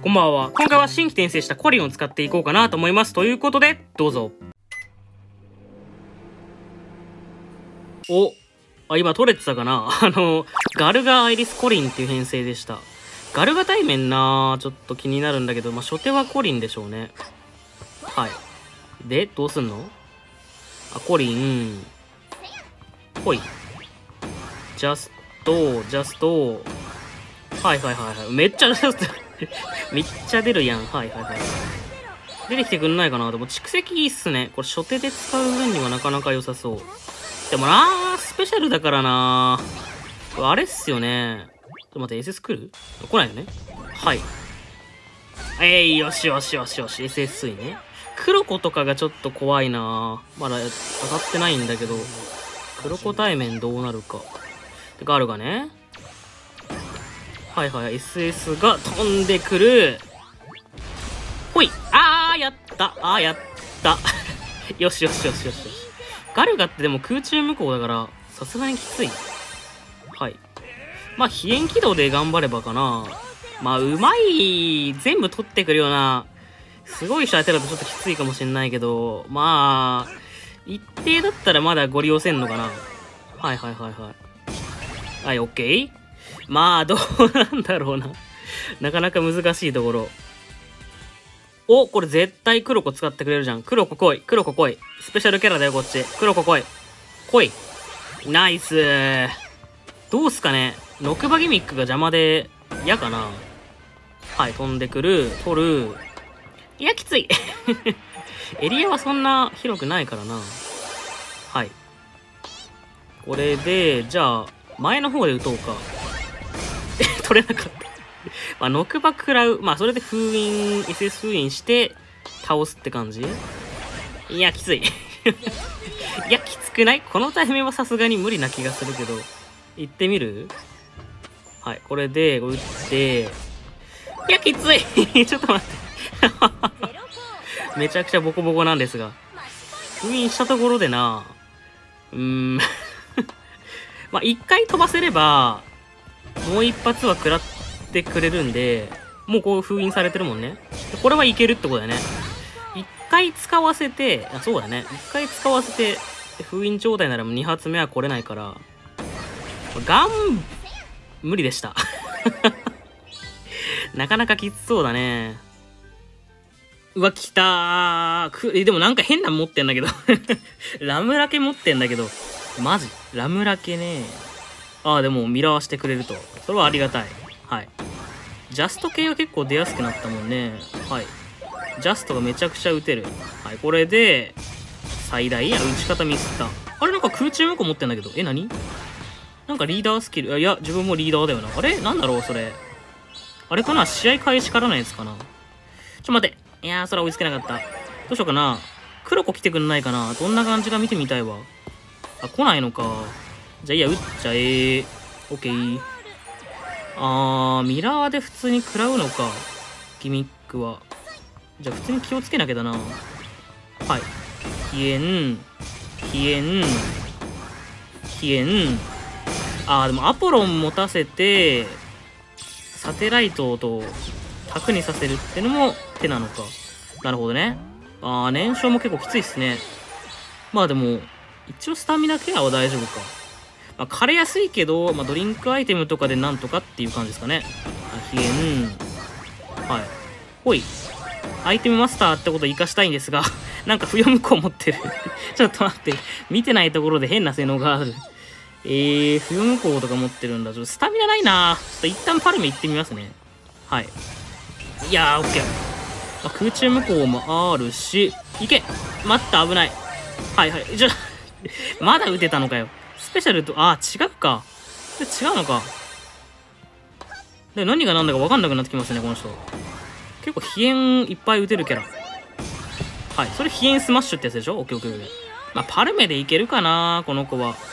こんばんは。今回は新規転生したコリンを使っていこうかなと思います。ということで、どうぞ。今取れてたかなガルガアイリスコリンっていう編成でした。ガルガ対面なちょっと気になるんだけど、初手はコリンでしょうね。はい。で、どうすんの？コリン。ほい。ジャスト。はい。めっちゃジャスト。めっちゃ出るやん。はい。出てきてくんないかな。でも蓄積いいっすね。これ初手で使う分にはなかなか良さそう。でもなスペシャルだからなあれっすよね。ちょっと待って、SS 来る？来ないよね。はい。よし。SS いね。黒子とかがちょっと怖いなまだ当たってないんだけど。黒子対面どうなるか。で、ガルがね。はい。SS が飛んでくる。ほい。やった。よし。ガルガってでも空中無効だから、さすがにきつい。はい。飛燕起動で頑張ればかな。うまい。全部取ってくるような、すごい人当てるとちょっときついかもしんないけど、一定だったらまだご利用せんのかな。はい。はい、オッケー。どうなんだろうな。なかなか難しいところ。これ絶対黒子使ってくれるじゃん。黒子来い。スペシャルキャラだよ、こっち。黒子来い。ナイスー。どうすかね。ノクバギミックが邪魔で、嫌かな。はい、飛んでくる。取る。いや、きつい。エリアはそんな広くないからな。はい。これで、じゃあ、前の方で撃とうか。取れなかった。ノクバ食らう。それで封印、SS 封印して、倒すって感じ？いや、きつい。いや、きつくない？このタイミングはさすがに無理な気がするけど。行ってみる？はい、これで、撃って、いや、きついちょっと待って。めちゃくちゃボコボコなんですが。封印したところでな一回飛ばせれば、もう一発は食らってくれるんで、もうこう封印されてるもんね。これはいけるってことだよね。一回使わせて、そうだね。一回使わせて、封印状態ならもう2発目は来れないから、無理でした。なかなかきつそうだね。うわ、来たー。でもなんか変なの持ってんだけど。ラムラケ持ってんだけど。マジラムラケね。でもミラーしてくれると。それはありがたい。はい。ジャスト系が結構出やすくなったもんね。はい。ジャストがめちゃくちゃ撃てる。はい。これで、最大打ち方ミスった。あれなんか空中無効持ってんだけど。何なんかリーダースキル。いや、自分もリーダーだよな。あれなんだろうそれ。あれかな試合開始からのやつかな待って。いやー、それは追いつけなかった。どうしようかな。黒子来てくんないかな。どんな感じか見てみたいわ。来ないのか。じゃあいいや、撃っちゃえ。オッケー。ミラーで普通に食らうのか。ギミックは。じゃあ普通に気をつけなきゃだな。はい。飛燕。でもアポロン持たせて、サテライトと卓にさせるってのも手なのか。なるほどね。燃焼も結構きついっすね。でも、一応スタミナケアは大丈夫か。枯れやすいけど、ドリンクアイテムとかでなんとかっていう感じですかね。飛燕。はい。ほい。アイテムマスターってことを活かしたいんですが、なんか不要無効持ってる。ちょっと待って。見てないところで変な性能がある。不要無効とか持ってるんだ。ちょっとスタミナないな。ちょっと一旦パルメ行ってみますね。はい。いやー、オッケー。空中無効もあるし、いけ待った、危ない。はい。まだ撃てたのかよ。スペシャルと、違うか。違うのか。で、何が何だか分かんなくなってきますね、この人。結構、飛燕いっぱい撃てるキャラ。はい。それ、飛燕スマッシュってやつでしょ？オッケー。パルメでいけるかな、この子は。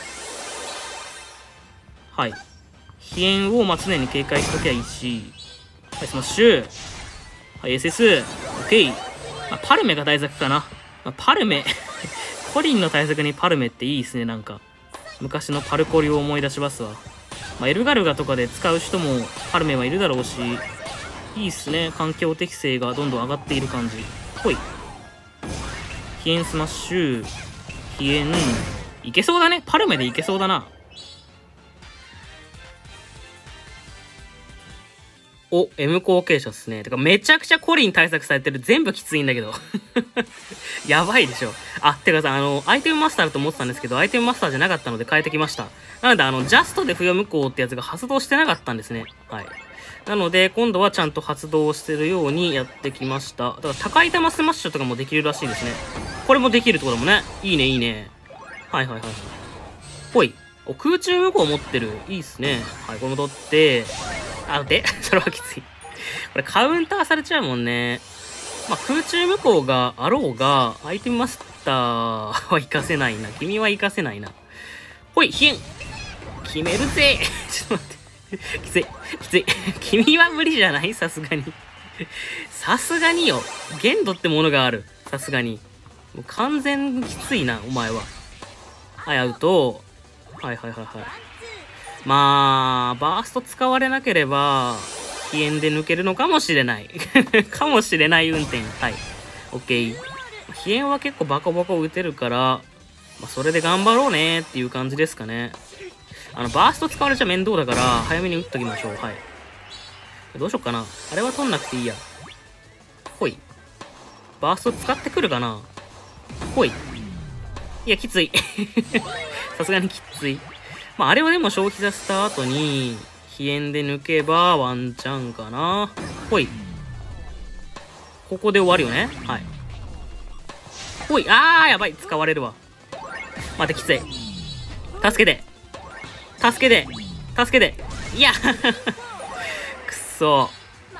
はい。飛燕を、常に警戒しときゃいいし。はい、スマッシュ。はい、SS。オッケー。パルメが対策かな。パルメ。コリンの対策にパルメっていいですね、なんか。昔のパルコリを思い出しますわ。エルガルガとかで使う人もパルメはいるだろうし、 いいっすね。環境適性がどんどん上がっている感じ。ほい。飛燕スマッシュ。飛燕。いけそうだね。パルメでいけそうだな。お、M 後継者っすね。てか、めちゃくちゃコリン対策されてる。全部きついんだけど。やばいでしょ。あ、てかさ、アイテムマスターだと思ってたんですけど、アイテムマスターじゃなかったので変えてきました。なので、ジャストで不要無効ってやつが発動してなかったんですね。はい。なので、今度はちゃんと発動してるようにやってきました。だから、高い玉スマッシュとかもできるらしいですね。これもできるってこともね。いいね、いいね。はいはいはい。ほい。お、空中無効持ってる。いいっすね。はい、これも取って、あ、で、それはきつい。これカウンターされちゃうもんね。まあ、空中無効があろうが、アイテムマスターは活かせないな。君は活かせないな。ほい、ヒン決めるぜちょっと待って。きつい。きつい。君は無理じゃないさすがに。さすがによ。限度ってものがある。さすがに。もう完全きついな、お前は。はい、アウト。はいはいはいはい。まあ、バースト使われなければ、飛燕で抜けるのかもしれない。かもしれない運転。はい。オッケー。飛燕は結構バコバコ打てるから、まあ、それで頑張ろうねっていう感じですかね。バースト使われちゃ面倒だから、早めに打っときましょう。はい。どうしよっかな。あれは取んなくていいや。ほい。バースト使ってくるかな。ほい。いや、きつい。さすがにきつい。まあ、あれはでも消費させた後に、飛燕で抜けばワンチャンかな。ほい。ここで終わるよね。はい。ほい。やばい。使われるわ。待って、きつい。助けて。助けて。助けて。いやくそ。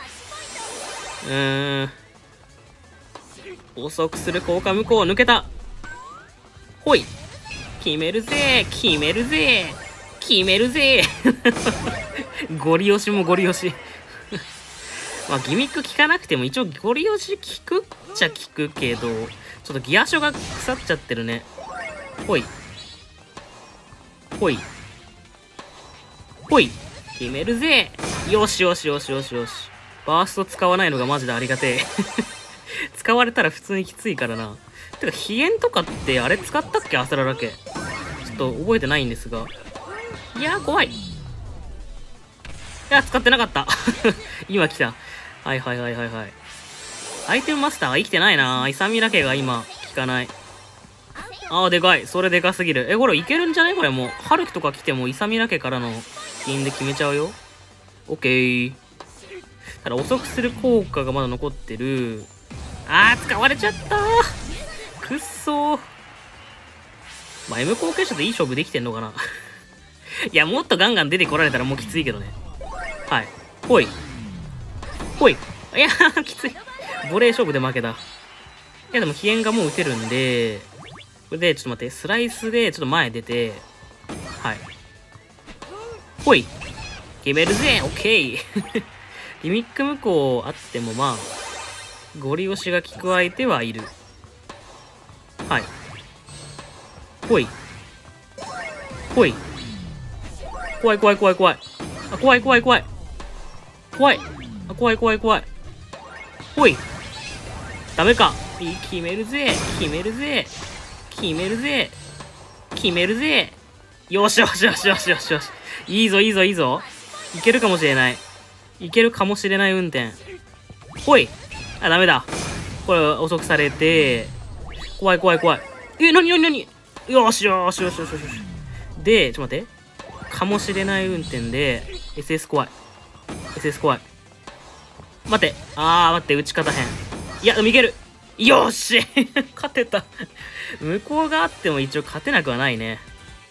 遅くする効果無効抜けた。ほい。決めるぜ決めるぜ決めるぜゴリ押しもゴリ押しまあギミック効かなくても一応ゴリ押し効くっちゃ効くけど、ちょっとギアショが腐っちゃってるね。ほい。ほい。ほい。決めるぜよしよしよしよしよし。バースト使わないのがマジでありがてえ。使われたら普通にきついからな。てか、飛燕とかってあれ使ったっけアスラだけ。ちょっと覚えてないんですが。いやー、怖い。いや、使ってなかった。今来た。はいはいはいはいはい。アイテムマスターが生きてないな。イサミラ家が今、効かない。でかい。それでかすぎる。これいけるんじゃねこれもう。ハルキとか来てもイサミラ家からの金で決めちゃうよ。オッケー。ただ遅くする効果がまだ残ってる。使われちゃったー。くっそー。まあ、M 後継者といい勝負できてんのかな。いや、もっとガンガン出てこられたらもうきついけどね。はい。ほい。ほい。いやー、きつい。ボレー勝負で負けた。いや、でも、飛燕がもう打てるんで、これで、ちょっと待って、スライスで、ちょっと前出て、はい。ほい。決めるぜオッケーギミック無効あっても、まあ、ゴリ押しが効く相手はいる。はい。ほい。ほい。怖い怖い怖い怖い。怖い怖い怖い。怖い。怖い怖い怖い。ほい。ダメか。決めるぜ。決めるぜ。決めるぜ。決めるぜ。よしよしよしよしよしよし。いいぞいいぞいいぞ。いけるかもしれない。いけるかもしれない運転。ほい。ダメだ。これ遅くされて。怖い怖い怖い。なになになによしよしよしよしよし。で、ちょっと待って。かもしれない運転で、SS 怖い。SS 怖い。待って。待って、打ち方変。いや、でもいける。よし勝てた。向こうがあっても一応勝てなくはないね。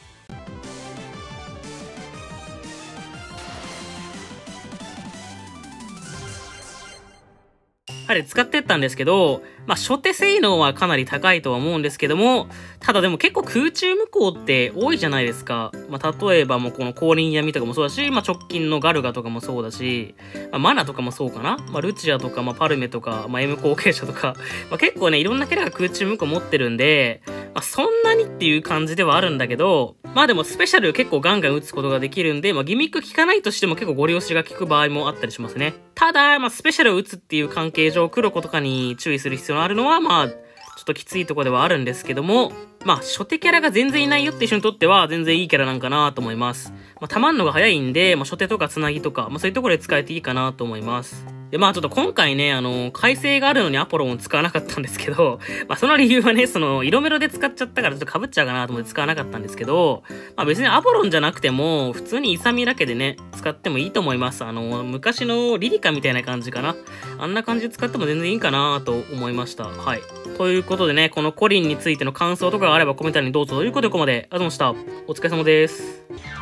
あれ使ってったんですけど、まあ、初手性能はかなり高いとは思うんですけども、ただでも結構空中無効って多いじゃないですか。まあ、例えばもうこの降臨闇とかもそうだし、まあ、直近のガルガとかもそうだし、まあ、マナとかもそうかな。まあ、ルチアとか、まあ、パルメとか、まあ、M 後継者とか、まあ、結構ね、いろんなキャラが空中無効持ってるんで、まあ、そんなにっていう感じではあるんだけど、まあでもスペシャル結構ガンガン打つことができるんで、まあ、ギミック効かないとしても結構ゴリ押しが効く場合もあったりしますね。 ただ、スペシャルを打つっていう関係上、黒子とかに注意する必要があるのは、ちょっときついところではあるんですけども、初手キャラが全然いないよっていう人にとっては、全然いいキャラなんかなと思います。溜まんのが早いんで、初手とかつなぎとか、そういうところで使えていいかなと思います。で、ちょっと今回ね、耐性があるのにアポロンを使わなかったんですけど、その理由はね、色メロで使っちゃったからちょっと被っちゃうかなと思って使わなかったんですけど、別にアポロンじゃなくても、普通にイサミだけでね、使ってもいいと思います。昔のリリカみたいな感じかな。あんな感じで使っても全然いいかなと思いました。はい。ということでね、このコリンについての感想とかがあればコメント欄にどうぞということでここまでありがとうございました。お疲れ様です。